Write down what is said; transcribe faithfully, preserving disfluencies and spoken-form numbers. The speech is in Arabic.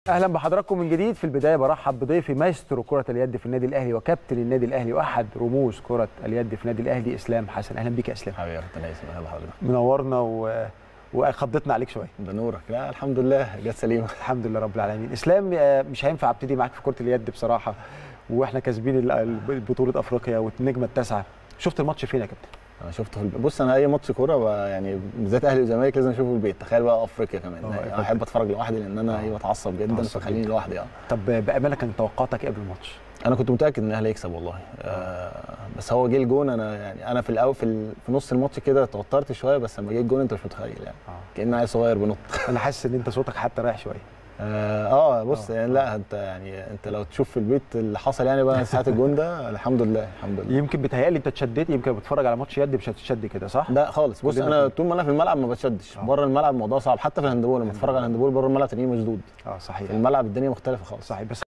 اهلا بحضراتكم من جديد. في البدايه برحب بضيفي مايسترو كره اليد في النادي الاهلي وكابتن النادي الاهلي واحد رموز كره اليد في النادي الاهلي اسلام حسن. اهلا بيك يا اسلام. حبيبي يا كابتن هيثم، اهلا بحضرتك. منورنا و... وخضتنا عليك شويه. ده نورك. لا الحمد لله جت سليمه. الحمد لله رب العالمين. اسلام مش هينفع ابتدي معاك في كره اليد بصراحه، واحنا كاسبين بطوله افريقيا والنجمه التاسعه. شفت الماتش فين يا كابتن؟ انا شفته في البيت. بص انا اي ماتش كوره يعني بالذات اهلي وزمالك لازم اشوفه في البيت، تخيل بقى افريقيا كمان. انا احب اتفرج لوحدي لان انا ايوه بتعصب جدا فخليني لوحدي. اه طب بامانه كان توقعاتك ايه قبل الماتش؟ انا كنت متاكد ان الاهلي هيكسب والله. آه بس هو جه الجون، انا يعني انا في الاول في, في نص الماتش كده توترت شويه، بس لما جه الجون انت مش متخيل يعني آه. كأن عيل صغير بنط. انا حاسس ان انت صوتك حتى رايح شويه. اه, آه بص آه. يعني لا انت يعني انت لو تشوف في البيت اللي حصل يعني بقى ساعه الجون ده الحمد لله الحمد لله. يمكن بيتهيألي انت اتشديت، يمكن بتتفرج على ماتش يد مش هتتشد كده صح؟ لا خالص. بص انا طول ما انا في الملعب ما بتشدش، بره الملعب الموضوع صعب. حتى في الهاندبول لما اتفرج على الهاندبول بره الملعب تلاقيني مشدود. اه صحيح. في الملعب الدنيا مختلفه خالص. صحيح. بس